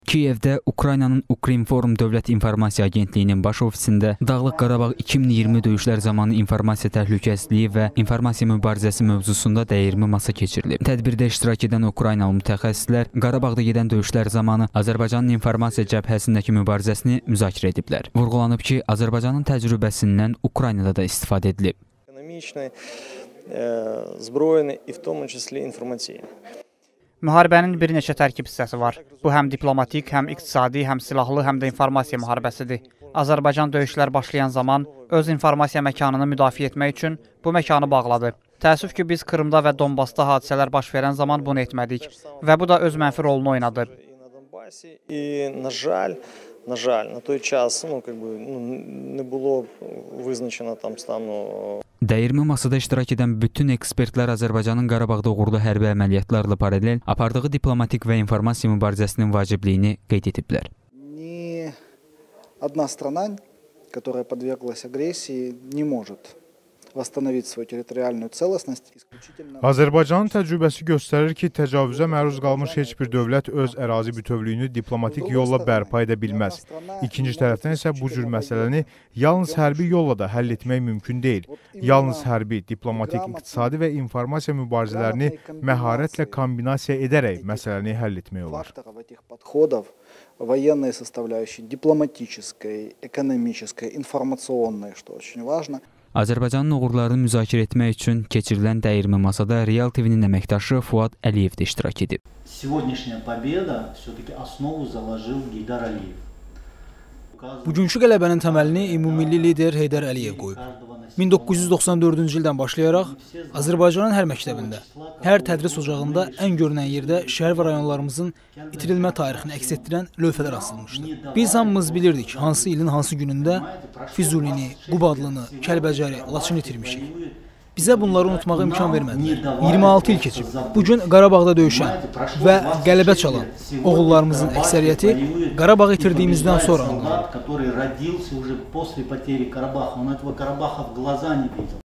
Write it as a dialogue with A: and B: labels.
A: Kiyevdə Ukraynanın Ukrinform Dövlət İnformasiya Agentliyinin baş ofisində Dağlıq Qarabağ 2020 döyüşlər zamanı informasiya təhlükəsizliyi və informasiya mübarizəsi mövzusunda dəyirmi masa keçirilib. Tədbirdə iştirak edən Ukraynalı mütəxəssislər Qarabağda gedən döyüşlər zamanı Azərbaycanın informasiya cəbhəsindəki mübarizəsini müzakirə ediblər. Vurğulanıb ki, Azərbaycanın təcrübəsindən Ukraynada da istifadə edilib.
B: Müharibənin bir neçə tərkib hissəsi var. Bu həm diplomatik, həm iqtisadi, həm silahlı, həm də informasiya müharibəsidir. Azərbaycan döyüşlər başlayan zaman öz informasiya məkanını müdafiə etmək üçün bu məkanı bağladı. Təəssüf ki, biz Krımda və Donbasda hadisələr baş verən zaman bunu etmədik və bu da öz mənfi rolunu oynadı.
C: На жаль, на той час, не було визначено там стану.
A: Dəyirmi masada iştirak edən bütün ekspertlər Azərbaycanın Qarabağda uğurlu hərbi əməliyyatlarla paralel apardığı diplomatik və informasiya mübarizəsinin vacibliyini qeyd ediblər.
D: Ни одна страна, которая подверглась агрессии, не может восстановить свою территориальную целостность.
E: Azərbaycanın təcrübəsi göstərir ki, təcavüzə məruz qalmış heç bir dövlət öz ərazi bütövlüyünü diplomatik yolla bərpa edə bilməz. İkinci tərəfdən isə bu cür məsələni yalnız hərbi yolla da həll etmək mümkün deyil. Yalnız hərbi, diplomatik, iqtisadi və informasiya mübarizələrini məharətlə kombinasiya edərək məsələni həll etmək olar.
D: Военные составляющие, дипломатической, экономической, информационной, что очень важно.
A: Azərbaycanın uğurlarını müzakirə etmək üçün keçirilən dəyirmi masada Real TV-nin əməkdaşı Fuad Əliyev də iştirak edib.
F: Сегодняшняя победа все-таки основу заложил Гейдар Алиев.
G: Bugünkü qələbənin təməlini ümummilli lider Heydər Əliyev qoyub. 1994-cü ildən başlayaraq Azərbaycanın hər məktəbində, hər tədris ocağında ən görünən yerdə şəhər və rayonlarımızın itirilmə tarixini əks etdirən lövhələr asılmışdı. Biz hamımız bilirdik hansı ilin hansı günündə Füzulini, Qubadlını, Kəlbəcəri, Laçını itirmişik. Bizə bunları unutmağa imkan vermədilər. 26 il keçib. Bugün Qarabağda döyüşən və qələbə çalan oğullarımızın əksəriyyəti Qarabağı itirdiyimizdən sonra anlanır.